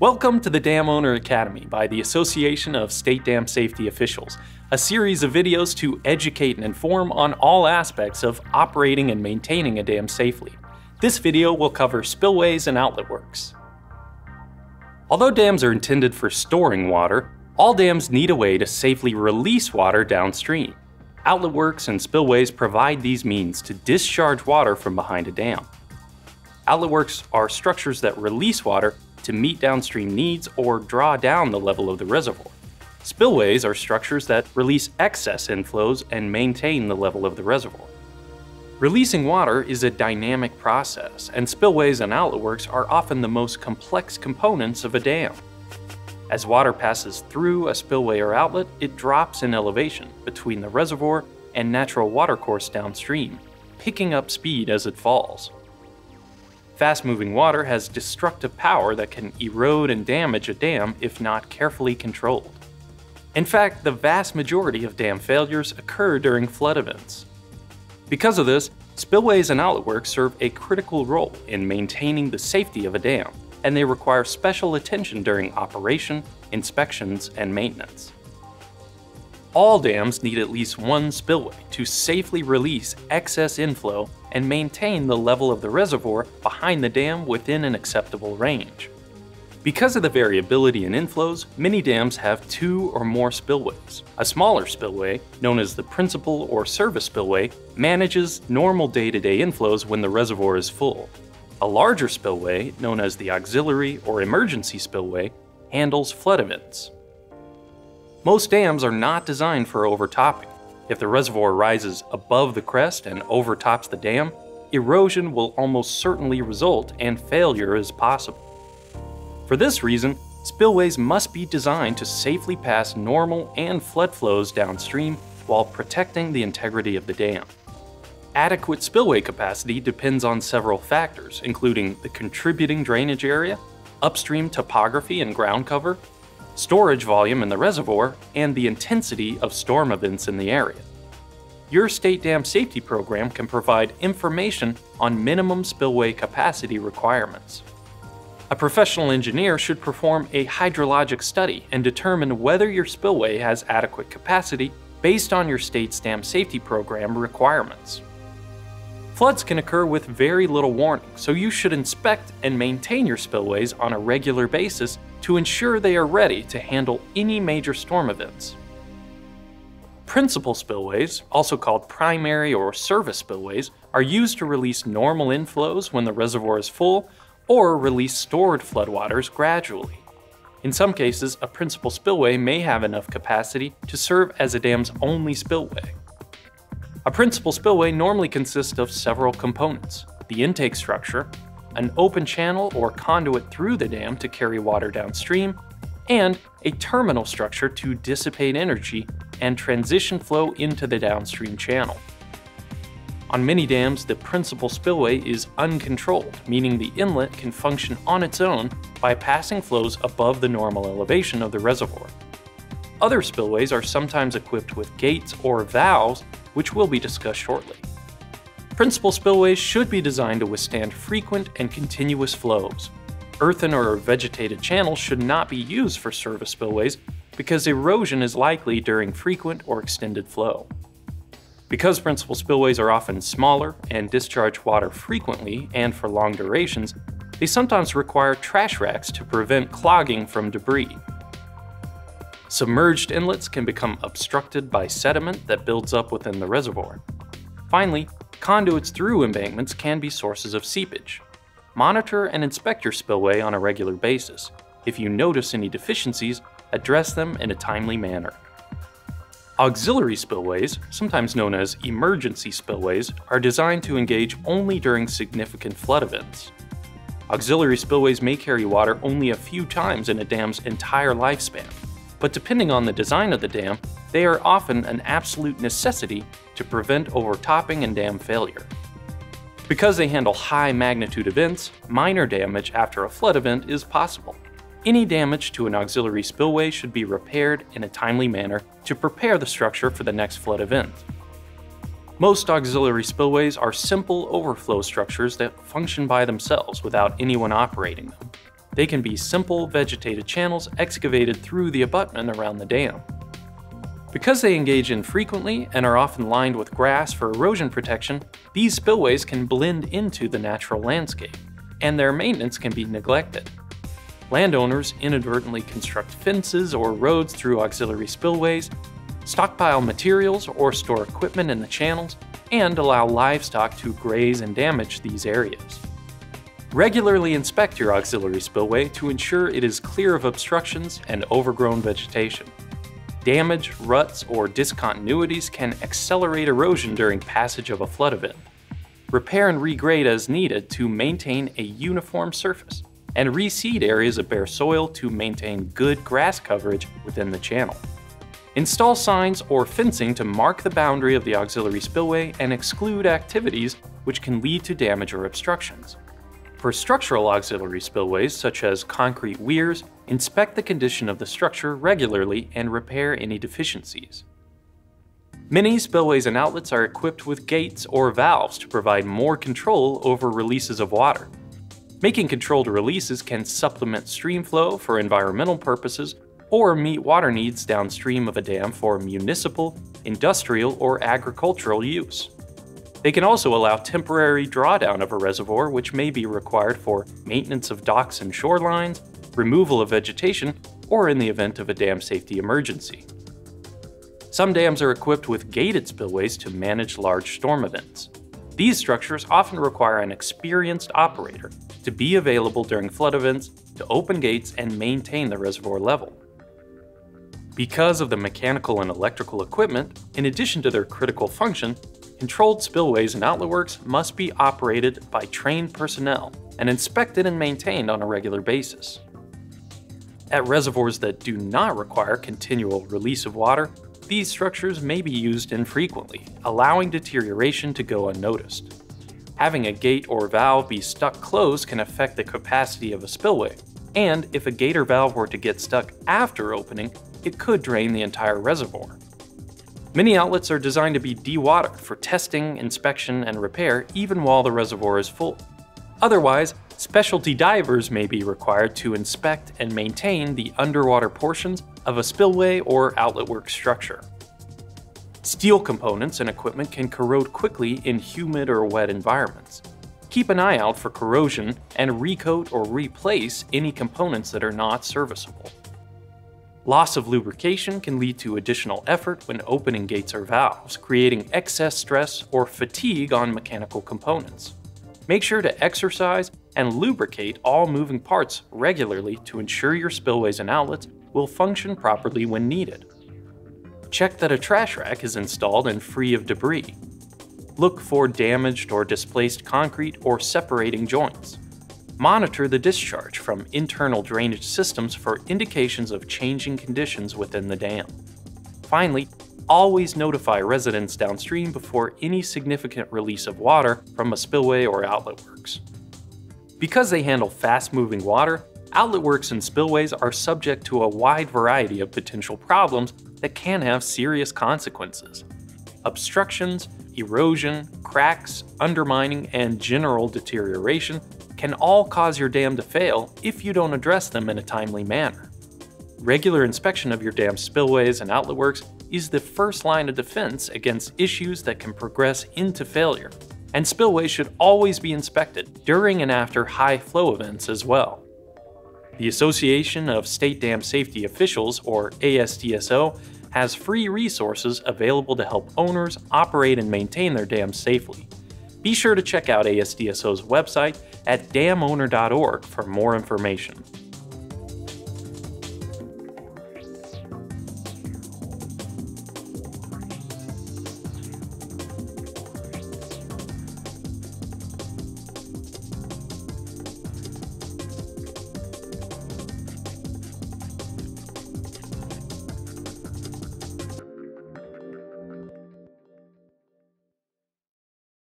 Welcome to the Dam Owner Academy by the Association of State Dam Safety Officials, a series of videos to educate and inform on all aspects of operating and maintaining a dam safely. This video will cover spillways and outlet works. Although dams are intended for storing water, all dams need a way to safely release water downstream. Outlet works and spillways provide these means to discharge water from behind a dam. Outlet works are structures that release water to meet downstream needs or draw down the level of the reservoir. Spillways are structures that release excess inflows and maintain the level of the reservoir. Releasing water is a dynamic process, and spillways and outlet works are often the most complex components of a dam. As water passes through a spillway or outlet, it drops in elevation between the reservoir and natural watercourse downstream, picking up speed as it falls. Fast-moving water has destructive power that can erode and damage a dam if not carefully controlled. In fact, the vast majority of dam failures occur during flood events. Because of this, spillways and outlet works serve a critical role in maintaining the safety of a dam, and they require special attention during operation, inspections, and maintenance. All dams need at least one spillway to safely release excess inflow and maintain the level of the reservoir behind the dam within an acceptable range. Because of the variability in inflows, many dams have two or more spillways. A smaller spillway, known as the principal or service spillway, manages normal day-to-day inflows when the reservoir is full. A larger spillway, known as the auxiliary or emergency spillway, handles flood events. Most dams are not designed for overtopping. If the reservoir rises above the crest and overtops the dam, erosion will almost certainly result and failure is possible. For this reason, spillways must be designed to safely pass normal and flood flows downstream while protecting the integrity of the dam. Adequate spillway capacity depends on several factors, including the contributing drainage area, upstream topography and ground cover, storage volume in the reservoir, and the intensity of storm events in the area. Your state dam safety program can provide information on minimum spillway capacity requirements. A professional engineer should perform a hydrologic study and determine whether your spillway has adequate capacity based on your state's dam safety program requirements. Floods can occur with very little warning, so you should inspect and maintain your spillways on a regular basis to ensure they are ready to handle any major storm events. Principal spillways, also called primary or service spillways, are used to release normal inflows when the reservoir is full or release stored floodwaters gradually. In some cases, a principal spillway may have enough capacity to serve as a dam's only spillway. A principal spillway normally consists of several components: the intake structure, an open channel or conduit through the dam to carry water downstream, and a terminal structure to dissipate energy and transition flow into the downstream channel. On many dams, the principal spillway is uncontrolled, meaning the inlet can function on its own by passing flows above the normal elevation of the reservoir. Other spillways are sometimes equipped with gates or valves, which will be discussed shortly. Principal spillways should be designed to withstand frequent and continuous flows. Earthen or vegetated channels should not be used for service spillways because erosion is likely during frequent or extended flow. Because principal spillways are often smaller and discharge water frequently and for long durations, they sometimes require trash racks to prevent clogging from debris. Submerged inlets can become obstructed by sediment that builds up within the reservoir. Finally, conduits through embankments can be sources of seepage. Monitor and inspect your spillway on a regular basis. If you notice any deficiencies, address them in a timely manner. Auxiliary spillways, sometimes known as emergency spillways, are designed to engage only during significant flood events. Auxiliary spillways may carry water only a few times in a dam's entire lifespan, but depending on the design of the dam, they are often an absolute necessity to prevent overtopping and dam failure. Because they handle high magnitude events, minor damage after a flood event is possible. Any damage to an auxiliary spillway should be repaired in a timely manner to prepare the structure for the next flood event. Most auxiliary spillways are simple overflow structures that function by themselves without anyone operating them. They can be simple vegetated channels excavated through the abutment around the dam. Because they engage infrequently and are often lined with grass for erosion protection, these spillways can blend into the natural landscape, and their maintenance can be neglected. Landowners inadvertently construct fences or roads through auxiliary spillways, stockpile materials or store equipment in the channels, and allow livestock to graze and damage these areas. Regularly inspect your auxiliary spillway to ensure it is clear of obstructions and overgrown vegetation. Damage, ruts, or discontinuities can accelerate erosion during passage of a flood event. Repair and regrade as needed to maintain a uniform surface, and reseed areas of bare soil to maintain good grass coverage within the channel. Install signs or fencing to mark the boundary of the auxiliary spillway and exclude activities which can lead to damage or obstructions. For structural auxiliary spillways, such as concrete weirs, inspect the condition of the structure regularly and repair any deficiencies. Many spillways and outlets are equipped with gates or valves to provide more control over releases of water. Making controlled releases can supplement stream flow for environmental purposes or meet water needs downstream of a dam for municipal, industrial, or agricultural use. They can also allow temporary drawdown of a reservoir, which may be required for maintenance of docks and shorelines, removal of vegetation, or in the event of a dam safety emergency. Some dams are equipped with gated spillways to manage large storm events. These structures often require an experienced operator to be available during flood events to open gates and maintain the reservoir level. Because of the mechanical and electrical equipment, in addition to their critical function, controlled spillways and outlet works must be operated by trained personnel and inspected and maintained on a regular basis. At reservoirs that do not require continual release of water, these structures may be used infrequently, allowing deterioration to go unnoticed. Having a gate or valve be stuck closed can affect the capacity of a spillway, and if a gate or valve were to get stuck after opening, it could drain the entire reservoir. Many outlets are designed to be dewatered for testing, inspection, and repair even while the reservoir is full. Otherwise, specialty divers may be required to inspect and maintain the underwater portions of a spillway or outlet work structure. Steel components and equipment can corrode quickly in humid or wet environments. Keep an eye out for corrosion and recoat or replace any components that are not serviceable. Loss of lubrication can lead to additional effort when opening gates or valves, creating excess stress or fatigue on mechanical components. Make sure to exercise and lubricate all moving parts regularly to ensure your spillways and outlets will function properly when needed. Check that a trash rack is installed and free of debris. Look for damaged or displaced concrete or separating joints. Monitor the discharge from internal drainage systems for indications of changing conditions within the dam. Finally, always notify residents downstream before any significant release of water from a spillway or outlet works. Because they handle fast-moving water, outlet works and spillways are subject to a wide variety of potential problems that can have serious consequences. Obstructions, erosion, cracks, undermining, and general deterioration can all cause your dam to fail if you don't address them in a timely manner. Regular inspection of your dam's spillways and outlet works is the first line of defense against issues that can progress into failure, and spillways should always be inspected during and after high flow events as well. The Association of State Dam Safety Officials, or ASDSO, has free resources available to help owners operate and maintain their dams safely. Be sure to check out ASDSO's website at damowner.org for more information.